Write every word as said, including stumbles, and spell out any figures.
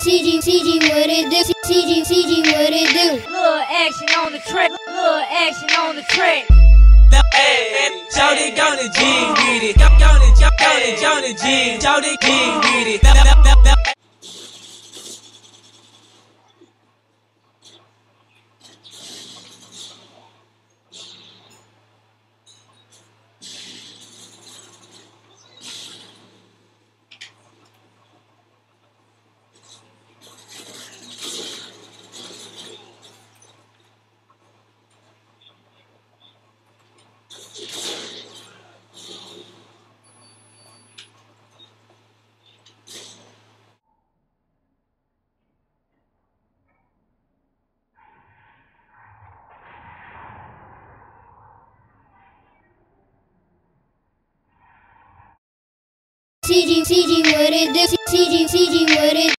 C G, C G, what it do? C G, C G, what it do? Little action on the track, little action on the track. Hey, Jody on the G with it, on the on the G, Jody G with it. C G, C G, what it do? C G, C G, what it